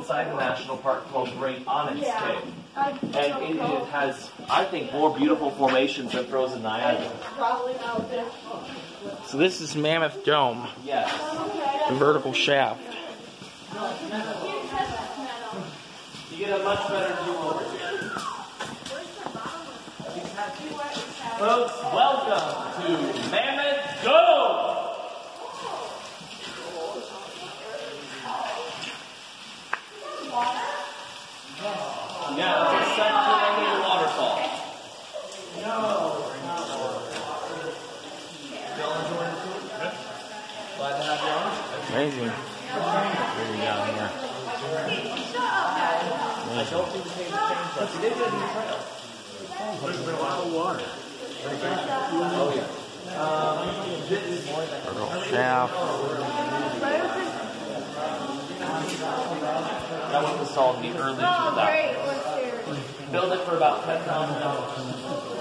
inside the national park called Great Onyx Cave. And it has, I think, more beautiful formations than Frozen Niagara. So this is Mammoth Dome. Yes. The vertical shaft. You get a much better view over here. Folks, welcome to Mammoth Dome! Yeah, it's a subterranean waterfall. Glad to have you on. Amazing. Really down here. I don't think the page changed, but we did get a new trail. There's been a lot of water. Oh, yeah. Vertical shaft. That was installed in the early 2000s. Built it for about $10,000.